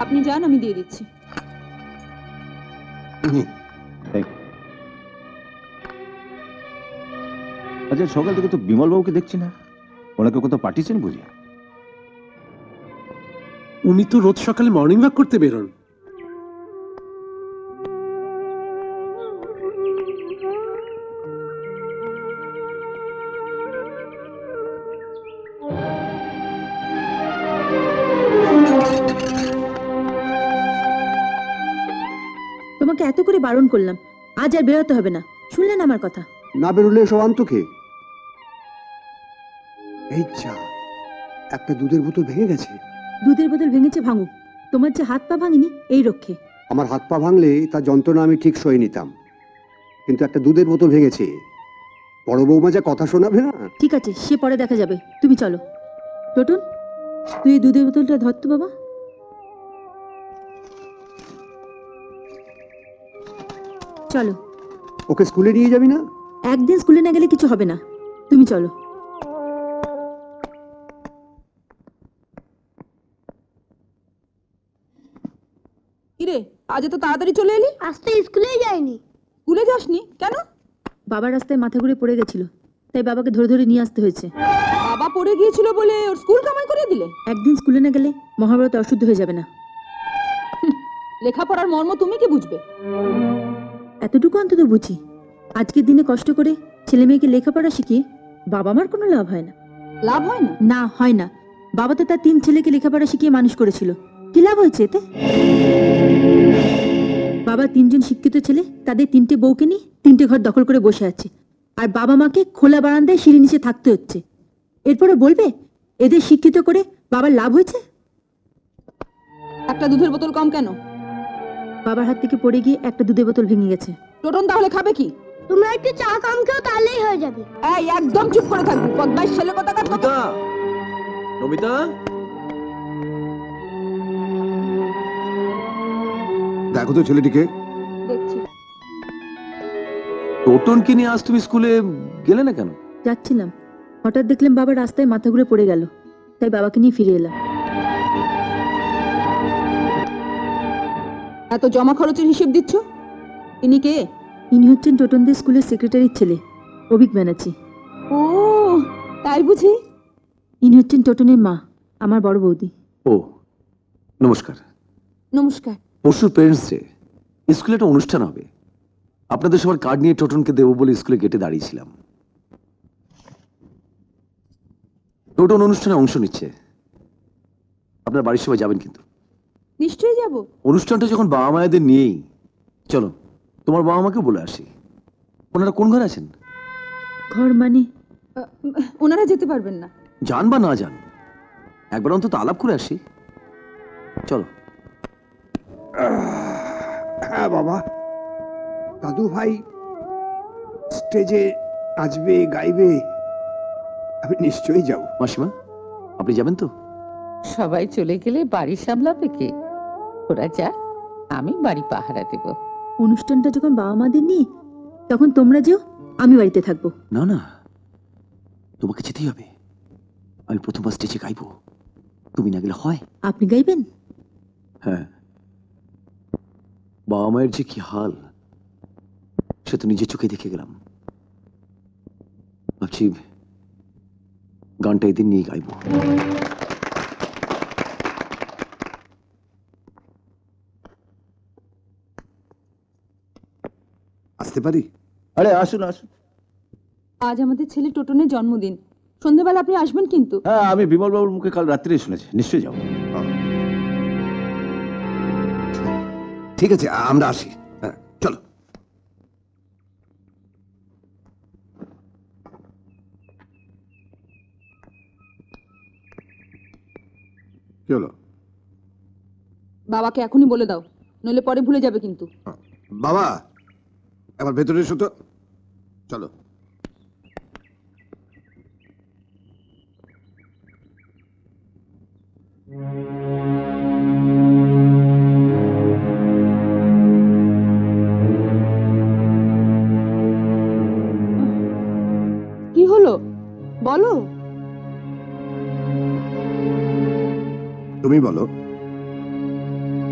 আপনি যান, আমি দিয়ে দিচ্ছি। আচ্ছা, সকাল থেকে তো বিমল বাবুকে দেখছি না, ওনাকে কোথাও পাঠিয়েছেন বুঝি? উনি তো রোজ সকালে মর্নিং ওয়াক করতে বেরোন। তোমাকে এত করে বারণ করলাম, আজ আর বেরোতে হবে না, শুনলেন আমার কথা? না বেরোলে সব আনতোকে। এই যা, একটা দুধের বোতল ভেঙে গেছে। দুধের বোতল ভেঙেছে ভাঙুক, তোমার যে হাত পা ভাঙেনি এই রক্ষে। আমার হাত পা ভাঙলে তার যন্ত্রণা আমি ঠিক সয়ে নিতাম, কিন্তু একটা দুধের বোতল ভেঙেছে, বড় বৌমা যা কথা শোনাবে না। ঠিক আছে, সে পরে দেখা যাবে, তুমি চলো। টোটন, তুই এই দুধের বোতলটা ধর তো বাবা। চলো। ওকে স্কুলে নিয়ে যাবি না? একদিন স্কুলে না গেলে কিছু হবে না, তুমি চলো। কিরে, আজ তো তাড়াতাড়ি চলে এলি? আজ তো স্কুলে যাইনি। স্কুলে যাসনি কেন? বাবার রাস্তায় মাথা ঘুরে পড়ে গেছিল, তাই বাবাকে ধরে ধরে নিয়ে আসতে হয়েছে। বাবা পড়ে গিয়েছিল বলে ওর স্কুল কামাই করে দিলে? একদিন স্কুলে না গেলে মহাভারত অশুদ্ধ হয়ে যাবে না। লেখাপড়ার মর্ম তুমি কি বুঝবে? এতটুকু অন্তত বুঝি, আজকের দিনে কষ্ট করে ছেলে মেয়েকে লেখাপড়া শিখিয়ে বাবা মার কোনো লাভ হয় না। লাভ হয় না? না, হয় না। বাবা তো তার 3 ছেলেকে লেখাপড়া শিখিয়ে মানুষ করেছিল, কি লাভ হয়েছে এতে? বাবা 3 জন শিক্ষিত ছেলে, তাদের 3টে বউকে নিয়ে 3টে ঘর দখল করে বসে আছে, আর বাবা মাকে খোলা বারান্দায় সিঁড়ি নিচে থাকতে হচ্ছে। এরপরে বলবে এদের শিক্ষিত করে বাবার লাভ হয়েছে? একটা দুধের বোতল কম কেন? বাবার হাত থেকে পড়ে গিয়ে একটা দুধের বোতল ভেঙে গেছে। টোটন তাহলে খাবে কি? তোমরা একটু চা কম খেও, তাহলেই হয়ে যাবে। এই একদম চুপ করে থাকবি, বদমাইশ ছেলে কোথাকার। নমিতা, নমিতা, দেখো তো ছেলেটিকে। দেখছি। টোটনকে নিয়ে আজ তুমি স্কুলে গেলে না কেন? যাচ্ছিলাম, হঠাৎ দেখলাম বাবা রাস্তায় মাথা ঘুরে পড়ে গেল, তাই বাবাকে নিয়ে ফিরে এলাম। এত জমা খরচের হিসেব দিচ্ছ? ইনি কে? ইনি হচ্ছেন টোটনদের স্কুলের সেক্রেটারির ছেলে, অভিক ব্যানার্জি। ও, তাই বুঝি? ইনি হচ্ছেন টোটনের মা, আমার বড় বৌদি। ও, নমস্কার। নমস্কার। পরশু পেরেন্টস ডে, স্কুলে একটা অনুষ্ঠান হবে, আপনাদের সবার কার্ড নিয়ে টোটনকে দেবো বলে স্কুলে গেটে দাঁড়িয়েছিলাম। টোটন অনুষ্ঠানে অংশ নিচ্ছে, আপনার বাড়ির সবাই যাবেন কিন্তু? নিশ্চয়ই যাব। অনুষ্ঠানটা যখন বাবা মায়েদের নিয়েই, চলো তোমার বাবা মাকে বলে আসি। ওনারা কোন ঘরে আছেন? ঘর মানে? ওনারা যেতে পারবেন না। যান বা না যান, একবার অন্তত আলাপ করে আসি। চলো। হ্যাঁ বাবা, দাদু ভাই স্টেজে নাচবে গাইবে, আমি নিশ্চয়ই যাব। মাসিমা, আপনি যাবেন তো? সবাই চলে গেলে বাড়ি সামলাবে কে? ওরা যা, আমি বাড়ি পাহারা দেব। অনুষ্ঠানটা যখন বাবা মাদের নিয়ে, তখন তোমরা যেও, আমি বাড়িতে থাকবো। না না, তোমাকে যেতেই হবে। আমি প্রথমবার স্টেজে গাইবো, তুমি না গেলে হয়? আপনি গাইবেন? হ্যাঁ, বাবা মায়ের যে কি হাল সে তো নিজের চোখে দেখে গেলাম। ভাবছি গানটা এদিন নিয়ে গাইবো। আসতে পারি? আরে আসুন আসুন। আজ আমাদের ছেলে টোটনের জন্মদিন, সন্ধ্যাবেলা আপনি আসবেন কিন্তু? হ্যাঁ, আমি বিমল বাবুর মুখে কাল রাত্রেই শুনেছি, নিশ্চয়ই যাবো। ঠিক আছে, আমরা আসি। হ্যাঁ, চলো। কি হলো? বাবাকে এখনই বলে দাও, নইলে পরে ভুলে যাবে কিন্তু। বাবা, এবার ভেতরে এসো তো, চলো। কি হলো বলো? তুমি বলো।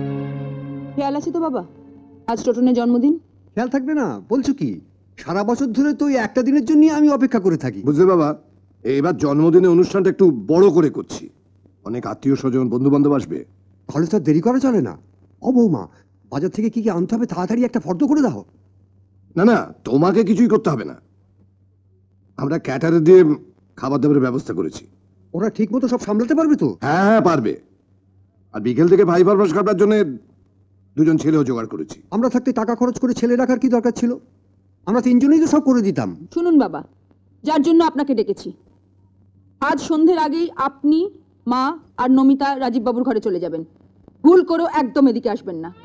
খেয়াল আছে তো বাবা, আজ টোটনের জন্মদিন। খেয়াল থাকবে না বলছো কি? সারা বছর ধরে তো এই একটা দিনের জন্য আমি অপেক্ষা করে থাকি। বুঝলে বাবা, এবার জন্মদিনের অনুষ্ঠানটা একটু বড় করে করছি। অনেক আত্মীয় স্বজন বন্ধু বান্ধব আসবে। তাহলে তো আর দেরি করা চলে না। ও বৌমা, বাজার থেকে কি কি আনতে হবে তাড়াতাড়ি একটা ফর্দ করে দাও। না না, তোমাকে কিছুই করতে হবে না, আমরা ক্যাটারে দিয়ে খাবার দাবারের ব্যবস্থা করেছি। ওরা ঠিক মতো সব সামলাতে পারবে তো? হ্যাঁ হ্যাঁ পারবে। আর বিকেল থেকে ভাই পারভাস খাবার জন্য দুজন ছেলেও জোগাড় করেছি। আমরা থাকতে টাকা খরচ করে ছেলে রাখার কি দরকার ছিল? আমরা তিনজনেই তো সব করে দিতাম। শুনুন বাবা, যার জন্য আপনাকে ডেকেছি, আজ সন্ধ্যের আগেই আপনি, মা আর নমিতা রাজীব বাবুর ঘরে চলে যাবেন। ভুল করেও একদম এদিকে আসবেন না।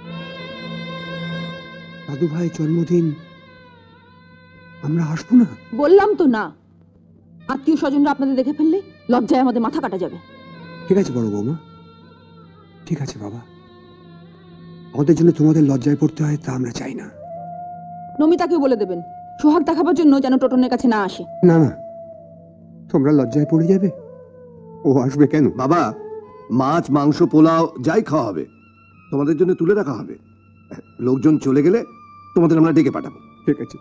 দাদু ভাই জন্মদিন, আমরা আসবো না? বললাম তো না। আত্মীয় স্বজনরা আপনাদের দেখে ফেললে লজ্জায় আমাদের মাথা কাটা যাবে। ঠিক আছে বড় বৌমা, ঠিক আছে বাবা, আমাদের জন্য তোমাদের লজ্জায় পড়তে হয় তা আমরা চাই না। নমিতাকে বলে দেবেন সোহাগ দেখাবার জন্য যেন টোটনের কাছে না আসে। না না, তোমরা লজ্জায় পড়ে যাবে। ও আসবে কেন? বাবা, মাছ মাংস পোলাও যাই খাওয়া হবে তোমাদের জন্য তুলে রাখা হবে। লোকজন চলে গেলে তোমাদের আমরা ডেকে পাঠাবো। ঠিক আছে।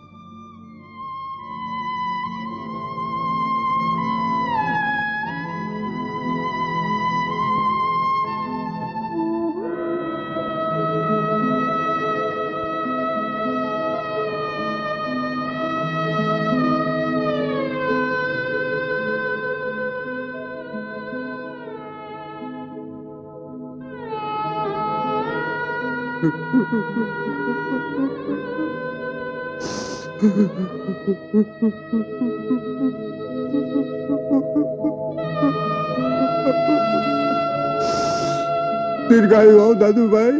দীর্ঘায়ু হও দাদু ভাই,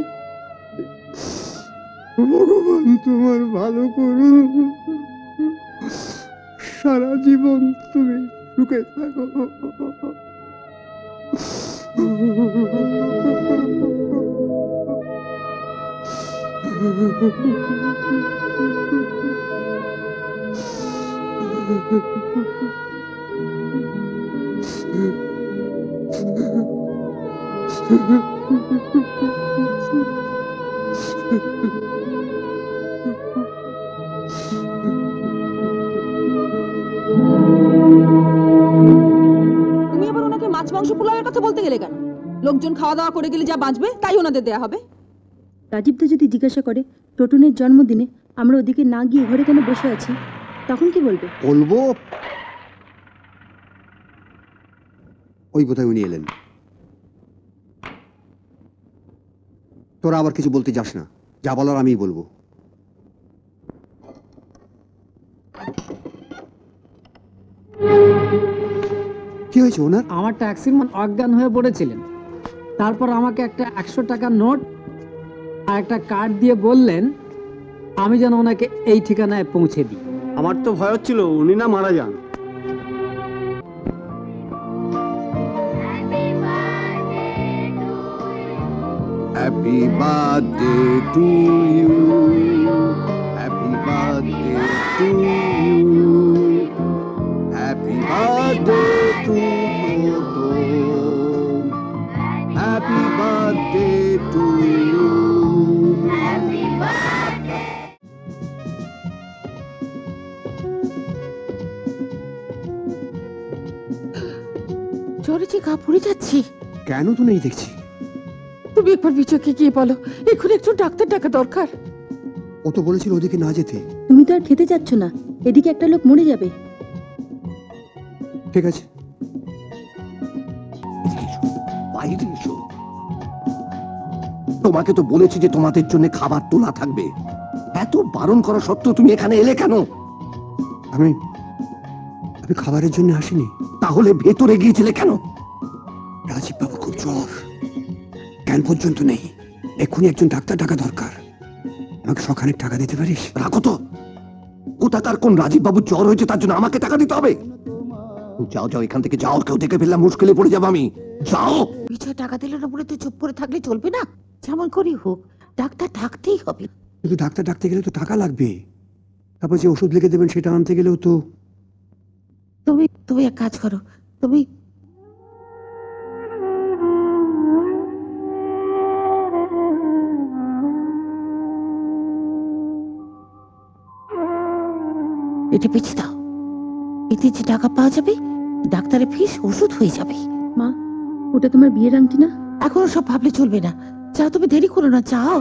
ভগবান তোমার ভালো করুন, সারা জীবন তুমি সুখে থাকো। তুমি আবার ওনাকে মাছ মাংস পোলাওয়ের কথা বলতে গেলে কেন? লোকজন খাওয়া দাওয়া করে গেলে যা বাঁচবে তাই ওনাদের দেয়া হবে। রাজীবদা যদি জিজ্ঞাসা করে টোটনের জন্মদিনে আমরা ওদিকে না গিয়ে ঘরে কেন বসে আছি, তখন কি বলবে? বলবো ওই বোধহয় উনি এলেন। তোরা আবার কিছু বলতে যাস না, যা বলার আমিই বলবো। কি হয়েছে ওনার? আমার ট্যাক্সিম্যান অজ্ঞান হয়ে পড়েছিলেন, তারপর আমাকে একটা 100 টাকার নোট আর একটা কার্ড দিয়ে বললেন আমি যেন ওনাকে এই ঠিকানায় পৌঁছে দিই। আমার তো ভয় হচ্ছিল উনি না মারা যান। Happy birthday to you, happy birthday to you, happy birthday to Toton, happy birthday to you. চড়েছি গা পুড়ে যাচ্ছি। কেন তো নেই দেখছি। তুমি একবার বিচকে গিয়ে বলো এখন একটু ডাক্তার ডাকা দরকার। ও তো বলেছিল ওদিকে না যেতে। তুমি তো আর খেতে যাচ্ছ না, এদিকে একটা লোক মরে যাবে। ঠিক আছে, বাইরে এসো। তোমাকে তো বলেছি যে তোমাদের জন্য খাবার তোলা থাকবে, এত বারণ করা সত্ত্বেও তুমি এখানে এলে কেন? আমি আমি খাবারের জন্য আসিনি। তাহলে ভেতরে গিয়েছিলে কেন? রাজীব বাবু খুব জ্বর, জ্ঞান পর্যন্ত নেই, এক্ষুনি একজন ডাক্তার ডাকা দরকার। আমাকে সখানেক টাকা দিতে পারিস? রাখো তো, কোথাকার কোন রাজীব বাবু জ্বর হয়েছে তার জন্য আমাকে টাকা দিতে হবে? যাও যাও এখান থেকে যাও, কেউ দেখে ফেললাম মুশকিলে পড়ে যাবো আমি। যাও। বিজয় টাকা দিলে না বলে তুই চুপ করে থাকলে চলবে না, যেমন করেই হোক ডাক্তার ডাকতেই হবে। কিন্তু ডাক্তার ডাকতে গেলে তো টাকা লাগবে, তারপর যে ওষুধ লিখে দেবেন সেটা আনতে গেলেও তো। তুমি তুমি এক কাজ করো, তুমি পেটে পেঁচে দাও। এতে যে টাকা পাওয়া যাবে, ডাক্তারের ফিস ওষুধ হয়ে যাবে। মা, ওটা তোমার বিয়ের আংটি না? এখনো সব ভাবলে চলবে না, যাও তুমি, দেরি করো না, যাও।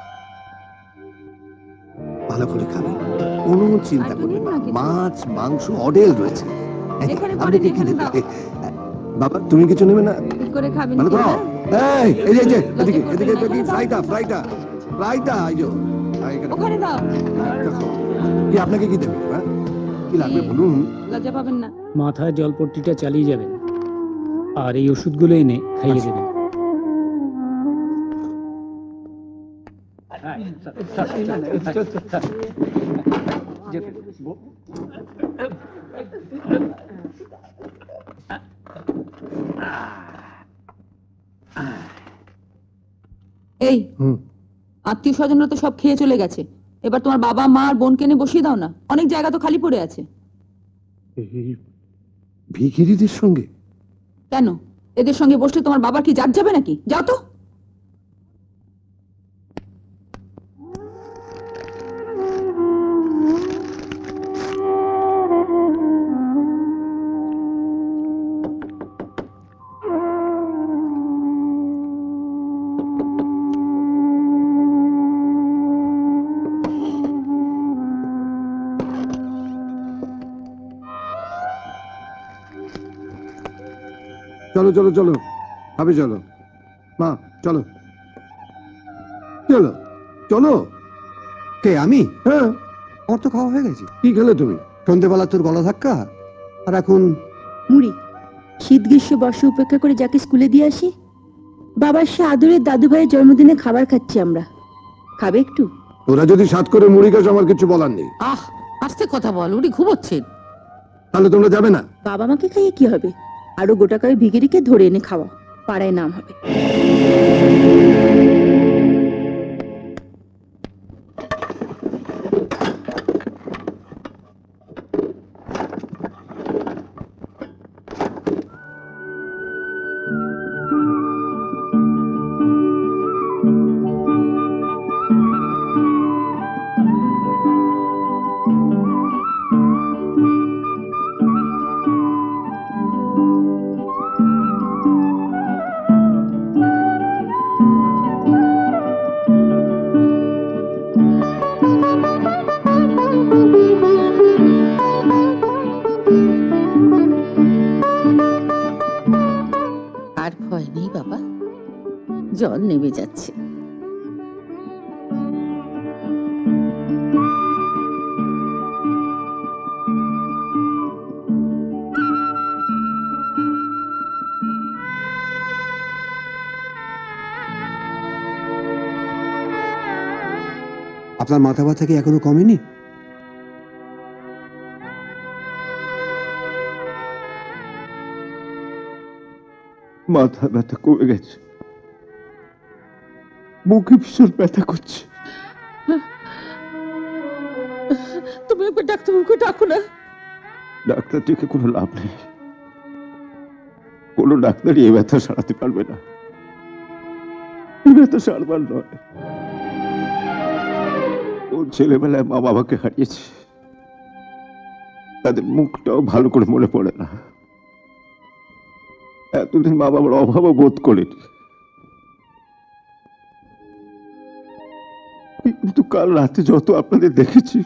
ভালো করে খাবেন, কোনো চিন্তা আর করবেন নিন না। না কিছু। মাছ মাংস অডেল রয়েছে। এখানে আপনি পড়েন, কি এখানে নেবেন? দাও। বাবা তুমি কিছু নেবে না? কি করে খাবেন ভালো কি খাও। না? এই যে এদিকে লজ্জা এদিকে করবেন না, এদিকে এখানে দাও। ফ্রাইটা এই যে এখানে। ওখানে দাও। কি আপনাকে কি দেবে? হ্যাঁ কি লাগবে বলুন? লজ্জা পাবেন না। মাথায় জলপট্টিটা চালিয়ে যাবেন, আর এই ওষুধগুলো এনে খাইয়ে দেবেন। এই হুম। আত্মীয় স্বজনরা তো সব খেয়ে চলে গেছে, এবার তোমার বাবা মা আর বোনকে এনে বসিয়ে দাও না, অনেক জায়গা তো খালি পড়ে আছে। এই ভিখিরিদের সঙ্গে? কেন, এদের সঙ্গে বসলে তোমার বাবার কি জাগ যাবে নাকি? যাও তো। চলো চলো চলো, হবে চলো মা, চলো চলো চলো। কে, আমি? হ্যাঁ, আমার তো খাওয়া হয়ে গেছে। কি খেলে তুমি? সন্ধ্যেবেলা তোর গলা ধাক্কা, আর এখন মুড়ি। শীত গ্রীষ্ম বর্ষ উপেক্ষা করে যাকে স্কুলে দিয়ে আসি, বাবার সে আদরের দাদু ভাইয়ের জন্মদিনে খাবার খাচ্ছি আমরা। খাবে একটু? ওরা যদি সাত করে মুড়ি খাস আমার কিছু বলার নেই। আহ, আস্তে কথা বল, উনি ঘুমোচ্ছেন। তাহলে তোমরা যাবে না? বাবা মাকে খাইয়ে কি হবে, আরো গোটা কয়েক ভিখিরিকে ধরে এনে খাওয়া, পাড়ায় নাম হবে। আর ভয় নেই বাবা, জল নেমে যাচ্ছে। আপনার মাথা ব্যথা কি এখনো কমেনি? মাথা ব্যথা কমে গেছে, বুকে ভীষণ ব্যথা করছে। তুমি একবার ডাক্তারবাবুকে ডাকো না। ডাক্তার ডেকে কোনো লাভ নেই, কোনো ডাক্তারই এই ব্যথা সারাতে পারবে না। এই ব্যথা সারবার নয়। ওর ছেলেবেলায় মা বাবাকে হারিয়েছে, তাদের মুখটাও ভালো করে মনে পড়ে না। এতদিন মা বাবার অভাবও বোধ করেনি, কিন্তু কাল রাতে যত আপনাদের দেখেছি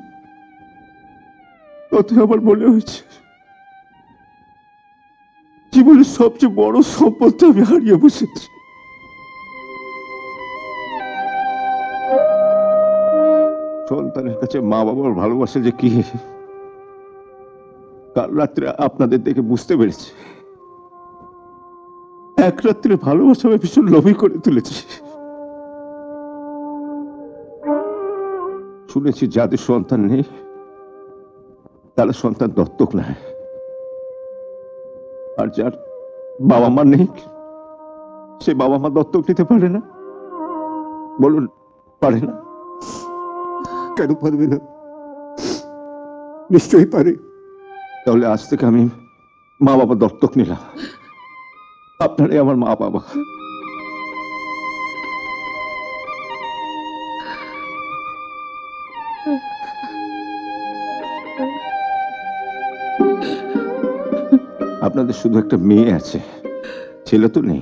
তত আমার মনে হয়েছে জীবনের সবচেয়ে বড় সম্পদটা আমি হারিয়ে বসেছি। সন্তানের কাছে মা বাবার ভালোবাসা যে কি, কাল রাত্রে আপনাদের দেখে বুঝতে পেরেছি। এক রাত্রে ভালোবাসা আমি ভীষণ লোভী করে তুলেছি। শুনেছি যাদের সন্তান নেই তারা সন্তান দত্তক নেয়, আর যার বাবা মা নেই সে বাবা মা দত্তক নিতে পারে না। বলুন, পারে না? কেন পারবে না? নিশ্চয়ই পারে। তাহলে আজ থেকে আমি মা বাবা দত্তক নিলাম, আপনারাই আমার মা বাবা। আপনাদের শুধু একটা মেয়ে আছে, ছেলে তো নেই।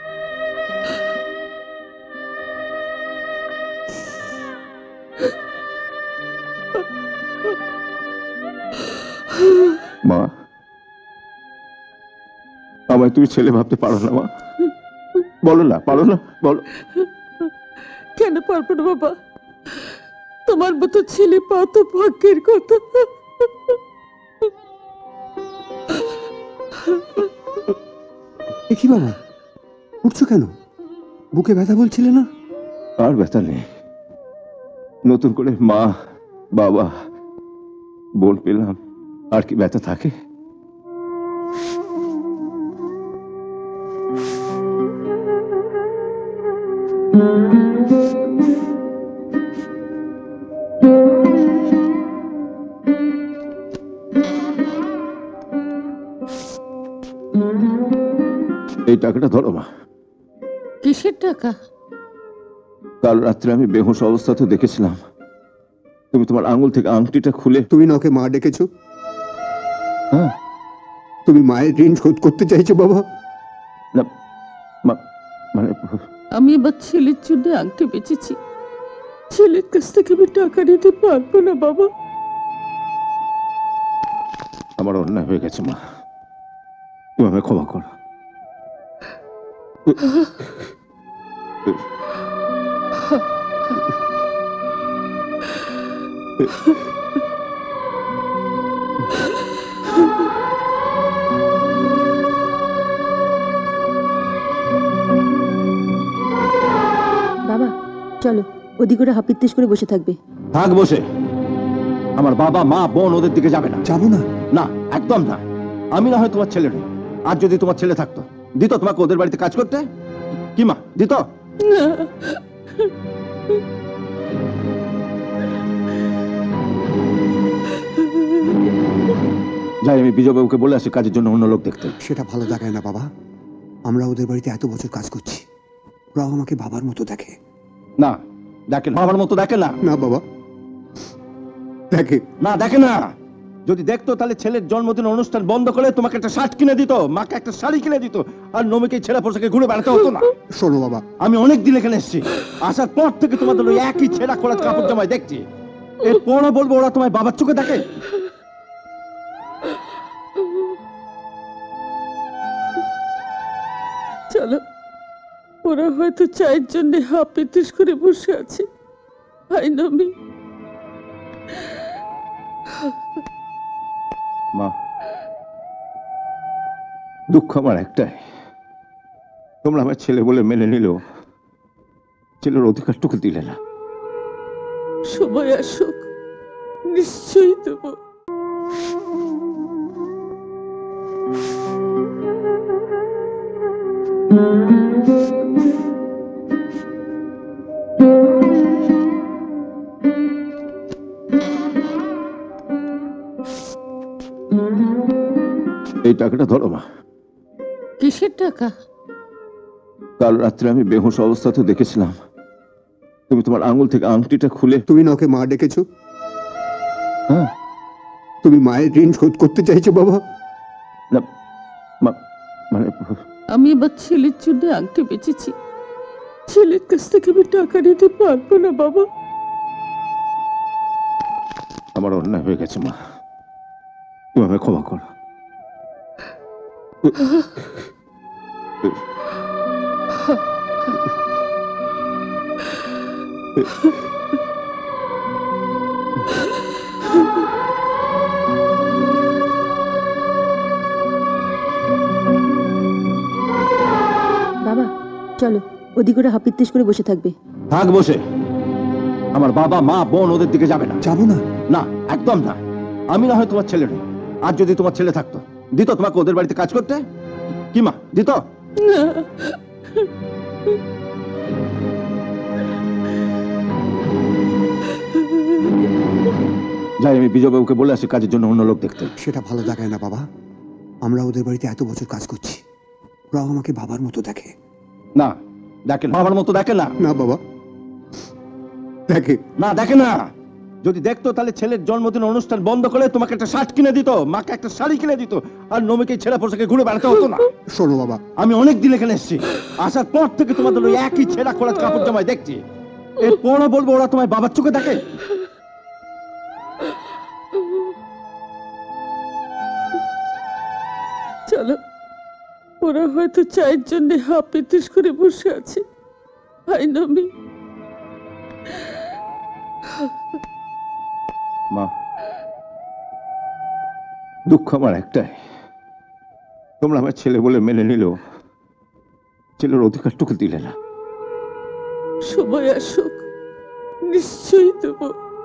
মা, আমায় তুমি ছেলে ভাবতে পারো না মা? বলো না, পারো না? বলো। কেন পারবো না বাবা? তোমার মতো ছেলে পাওয়া তো ভাগ্যের কথা। কি বাবা, উঠছো কেন? বুকে ব্যথা বলছিলে না? আর ব্যথা নেই। নতুন করে মা, বাবা, বোন পেলাম, আর কি ব্যথা থাকে? এই টাকাটা ধরো মা। কিসের টাকা? কাল রাত্রে আমি বেহুশ অবস্থাতে দেখেছিলাম তুমি তোমার আঙুল থেকে আংটিটা খুলে। তুমি না ওকে মা ডেকেছো? হ্যাঁ। তুমি মায়ের ঋণ শোধ করতে চাইছো বাবা? না, মানে আমি এবার ছেলের জন্য আংটি বেচেছি। ছেলের কাছ থেকে আমি টাকা নিতে পারবো না বাবা। আমার অন্যায় হয়ে গেছে মা, তুমি আমায় ক্ষমা করো। বাবা চলো, ওদিকে ওরা হাপিত্তেশ করে বসে থাকবে। থাক বসে। আমার বাবা, মা, বোন ওদের দিকে যাবে না। যাবো না। না, একদম না। আমি না হয় তোমার ছেলে নই, আর যদি তোমার ছেলে থাকতো দিত তোমাকে ওদের বাড়িতে কাজ করতে? কি মা, দিত? যাই, আমি বিজয়বাবুকে বলে আসি কাজের জন্য অন্য লোক দেখতে। সেটা ভালো দেখায় না বাবা। আমরা ওদের বাড়িতে এত বছর কাজ করছি, ওরাও আমাকে বাবার মতো দেখে। না দেখে না, বাবার মতো দেখে না। না বাবা, দেখে না, দেখে না। যদি দেখতো তাহলে ছেলের জন্মদিন অনুষ্ঠান বন্ধ করে তোমাকে একটা শার্ট কিনে দিত, মাকে একটা শাড়ি কিনে দিত, আর নমিকে ছেঁড়া পোশাকে ঘুরে বেড়াতে হতো না। শোনো বাবা, আমি অনেক দিন এখানে এসেছি, আসার পর থেকে তোমাদের ওই একই ছেঁড়া খোলা কাপড় জামায় দেখছি। এরপরও বলবো ওরা তোমায় বাবার চোখে দেখে? চলো, ওরা হয়তো চায়ের জন্য হাপিত্তেশ করে বসে আছে। হাই নমি। মা, দুঃখ আমার একটাই, তোমরা আমার ছেলে বলে মেনে নিলেও ছেলের অধিকারটুকু দিলে না। সময় আসুক, নিশ্চয়ই দেবো। এই টাকাটা ধরো মা। কিসের টাকা? কাল রাত্রে আমি বেহুশ অবস্থাতে দেখেছিলাম তুমি তোমার আঙুল থেকে আংটিটা খুলে। তুমি না ওকে মা ডেকেছো? হ্যাঁ। তুমি মায়ের ঋণ শোধ করতে চাইছো বাবা? না, মানে আমি এবার ছেলের জন্য আংটি বেচেছি। ছেলের কাছ থেকে আমি টাকা নিতে পারবো না বাবা। আমার অন্যায় হয়ে গেছে মা, তুমি আমায় ক্ষমা করো। বাবা চলো, ওদিকে ওরা হাপিত্তেশ করে বসে থাকবে। থাক বসে। আমার বাবা, মা, বোন ওদের দিকে যাবে না। যাবো না। না, একদম না। আমি না হয় তোমার ছেলে নই, আর যদি তোমার ছেলে থাকতো দিত তোমাকে ওদের বাড়িতে কাজ করতে? কি মা, দিত? যাই, আমি বিজয়বাবুকে বলে আসি কাজের জন্য অন্য লোক দেখতে। সেটা ভালো দেখায় না বাবা। আমরা ওদের বাড়িতে এত বছর কাজ করছি, ওরাও আমাকে বাবার মতো দেখে। না, দেখে না, বাবার মতো দেখে না। না বাবা, দেখে না, দেখে না। যদি দেখতো তাহলে ছেলের জন্মদিন অনুষ্ঠান বন্ধ করে তোমাকে একটা শার্ট কিনে দিত, মাকে একটা শাড়ি কিনে দিত, আর নমিকে ছেঁড়া পোশাকে ঘুরে বেড়াতে হতো না। শোনো বাবা, আমি অনেক দিন এখানে এসেছি, আসার পর থেকে তোমাদের ওই একই ছেঁড়া খোলা কাপড় জামায় দেখছি। এরপরও বলবো ওরা তোমায় বাবার চোখে দেখে? চলো, ওরা হয়তো চায়ের জন্য হাফ পেতিস করে বসে আছে। হাই নমি, মা, দুঃখ আমার একটাই, তোমরা আমার ছেলে বলে মেনে নিলেও ছেলের অধিকারটুকু দিলে না। সময় আসুক, নিশ্চয়ই দেবো।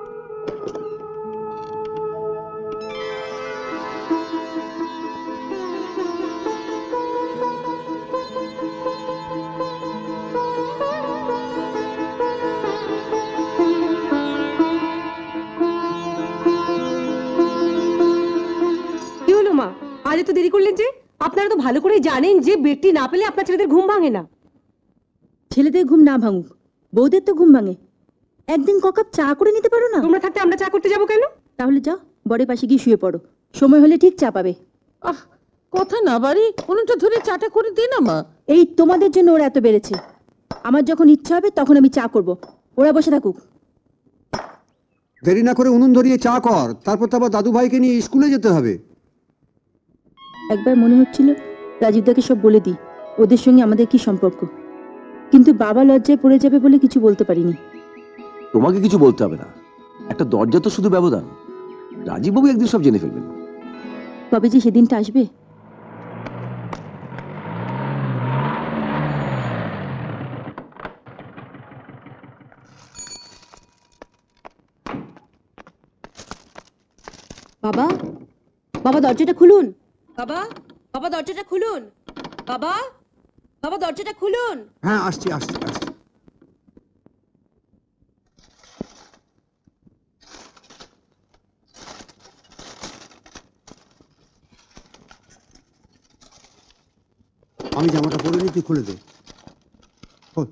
কি হলো মা, আজ এত দেরি করলেন যে? আপনারা তো ভালো করে জানেন যে বেডটি না পেলে আপনার ছেলেদের ঘুম ভাঙে না। ছেলেদের ঘুম না ভাঙুক, বউদের তো ঘুম ভাঙে। একদিন ককাপ চা করে নিতে পারো না? তোমরা থাকতে আমরা চা করতে যাবো কেন? তাহলে যাও, বড়ের পাশে গিয়ে শুয়ে পড়ো, সময় হলে ঠিক চা পাবে। আহ, কথা না বাড়ি, কোনটা ধরে চাটা করে দে না মা। এই তোমাদের জন্য ওরা এত বেড়েছে। আমার যখন ইচ্ছা হবে তখন আমি চা করব, ওরা বসে থাকুক। দেরি না করে উনুন ধরিয়ে চা কর, তারপর তো আবার দাদু ভাইকে নিয়ে স্কুলে যেতে হবে। একবার মনে হচ্ছিল রাজীবদাকে সব বলে দিই, ওদের সঙ্গে আমাদের কি সম্পর্ক, কিন্তু বাবা লজ্জায় পড়ে যাবে বলে কিছু বলতে পারিনি। তোমাকে কিছু বলতে হবে না, একটা দরজা তো শুধু ব্যবধান। রাজীববাবু একদিন সব জেনে ফেলবেন। কবে যে সেদিনটা আসবে। বাবা, বাবা দরজাটা খুলুন। বাবা, বাবা দরজাটা খুলুন। বাবা, বাবা দরজাটা খুলুন। হ্যাঁ, আসছি আসছি আসছি। আমি জামাটা পরে নি, তুই খুলে দে। খোল।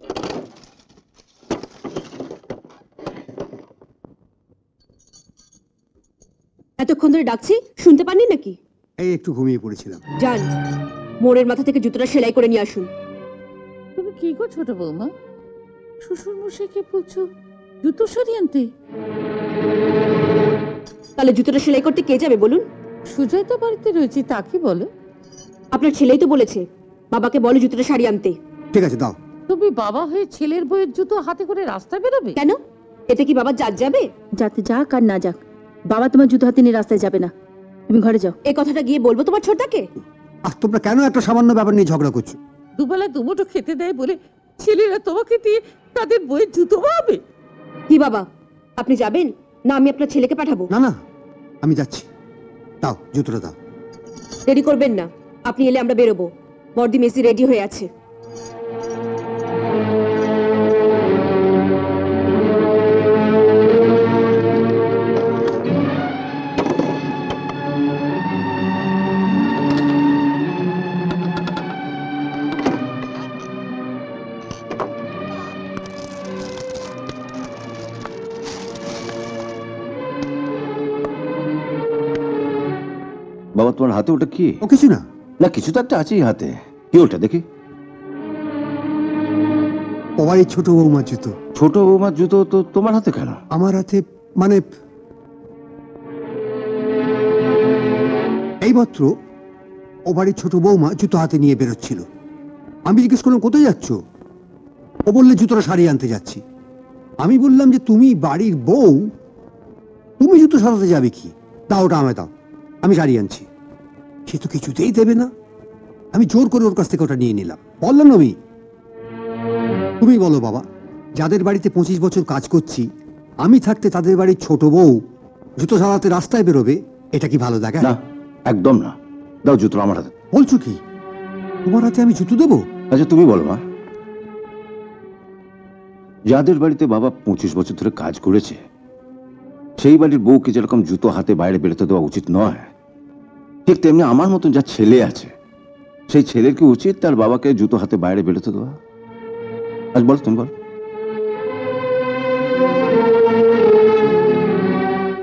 এতক্ষণ ধরে ডাকছি, শুনতে পাননি নাকি? এই একটু ঘুমিয়ে পড়েছিলাম। যান, মোড়ের মাথা থেকে জুতোটা সেলাই করে নিয়ে আসুন। তুমি কি গো ছোট বৌমা, শ্বশুর মশাইকে বলছো জুতো সরিয়ে আনতে? তাহলে জুতোটা সেলাই করতে কে যাবে বলুন? সুজয় তো বাড়িতে রয়েছে, তাকে বলো। আপনার ছেলেই তো বলেছে, বাবাকে বলো জুতোটা সারিয়ে আনতে। ঠিক আছে, দাও। তুমি বাবা হয়ে ছেলের বইয়ের জুতো হাতে করে রাস্তায় বেরোবে? কেন, এতে কি বাবা জাত যাবে? যাতে যাক আর না যাক, বাবা তোমার জুতো হাতে নিয়ে রাস্তায় যাবে না। তুমি ঘরে যাও। এই কথাটা গিয়ে বলবো তোমার ছোটটাকে? আর তোমরা কেন একটা সামান্য ব্যাপার নিয়ে ঝগড়া করছো? দুবেলা দুমুঠো খেতে দেয় বলে ছেলেরা তোমাকে দিয়ে তাদের বইয়ের জুতো বানাবে? কি বাবা, আপনি যাবেন না আমি আপনার ছেলেকে পাঠাবো? না না, আমি যাচ্ছি। দাও জুতোটা দাও। দেরি করবেন না, আপনি এলে আমরা বেরোবো। বর্দি মেসি রেডি হয়ে আছে। বাবা, তোমার হাতে ওটা কি? ও কিছু না। না, কিছু তো একটা আছেই হাতে। কি ওটা দেখি? ও বাড়ির ছোট বৌমার জুতো। ছোট বৌমার জুতো তো তোমার হাতে কেন? আমার হাতে মানে এইমাত্র ও বাড়ির ছোট বৌমা জুতো হাতে নিয়ে বেরোচ্ছিল। আমি জিজ্ঞেস করলাম কোথায় যাচ্ছ? ও বললে জুতোটা সারিয়ে আনতে যাচ্ছি। আমি বললাম যে তুমি বাড়ির বউ, তুমি জুতো সারাতে যাবে কি? দাও ওটা আমায় দাও, আমি সারিয়ে আনছি। সে তো কিছুতেই দেবে না। আমি জোর করে ওর কাছ থেকে ওটা নিয়ে নিলাম। বললাম আমি, তুমি বলো বাবা, যাদের বাড়িতে 25 বছর কাজ করছি, আমি থাকতে তাদের বাড়ির ছোট বউ জুতো সারাতে রাস্তায় বেরোবে, এটা কি ভালো দেখায়? না, একদম না। দাও জুতো আমার হাতে। বলছো কি? তোমার হাতে আমি জুতো দেবো? আচ্ছা তুমি বলো মা, যাদের বাড়িতে বাবা 25 বছর ধরে কাজ করেছে, সেই বাড়ির বউকে যেরকম জুতো হাতে বাইরে বেরোতে দেওয়া উচিত নয়, ঠিক তেমনি আমার মতন যা ছেলে আছে, সেই ছেলের কি উচিত তার বাবাকে জুতো হাতে বাইরে বেরোতে দেওয়া? আজ বল, তুমি বল।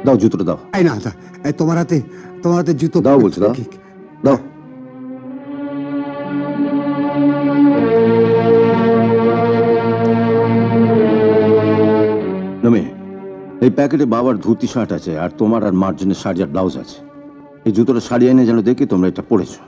দাও জুতোটা দাও, এই না তোমার হাতে জুতো দাও বলছি, দাও। দাও। নমি, এই প্যাকেটে বাবার ধুতি শার্ট আছে, আর তোমার আর মার জন্য শাড়ি আর ব্লাউজ আছে। এই জুতোটা শাড়ি এনে যেন দেখি তোমরা এটা পরেছো।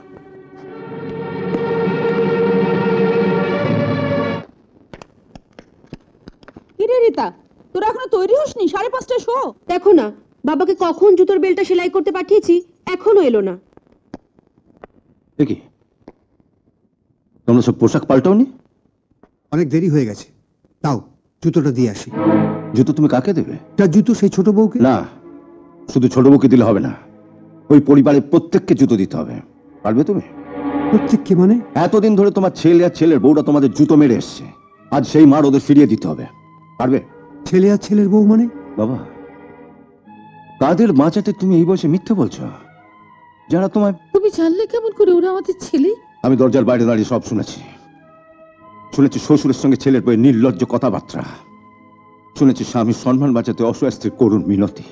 কিরে রীতা, তোরা এখনো তৈরি হসনি? 5:30 শো। দেখো না, বাবাকে কখন জুতোর বেলটা সেলাই করতে পাঠিয়েছি, এখনো এলো না। দেখি তোমরা সব পোশাক পাল্টাওনি? অনেক দেরি হয়ে গেছে, দাও জুতোটা দিয়ে আসি। জুতো তুমি কাকে দেবে? তার জুতো সেই ছোট বউকে। না, শুধু ছোট বউকে দিলে হবে না, ওই পরিবারের প্রত্যেককে জুতো দিতে হবে। পারবে তুমি? প্রত্যেককে মানে? এতদিন ধরে তোমার ছেলে আর ছেলের বউরা তোমাদের জুতো মেরে এসছে, আজ সেই মার ওদের ফিরিয়ে দিতে হবে। পারবে? ছেলে আর ছেলের বউ মানে? বাবা, কাদের বাঁচাতে তুমি এই বয়সে মিথ্যে বলছো? যারা তোমায়... তুমি জানলে কেমন করে ওরা আমাদের ছেলে? আমি দরজার বাইরে দাঁড়িয়ে সব শুনেছি। শুনেছি শ্বশুরের সঙ্গে ছেলের বউয়ের নির্লজ্জ কথাবার্তা, শুনেছি স্বামীর সম্মান বাঁচাতে অসহায় স্ত্রীর করুণ মিনতি।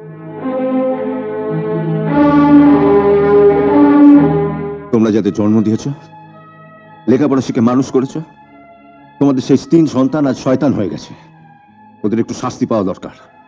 তোমরা যাদের জন্ম দিয়েছ, লেখাপড়া শিখে মানুষ করেছ, তোমাদের সেই 3 সন্তান আজ শয়তান হয়ে গেছে। ওদের একটু শাস্তি পাওয়া দরকার।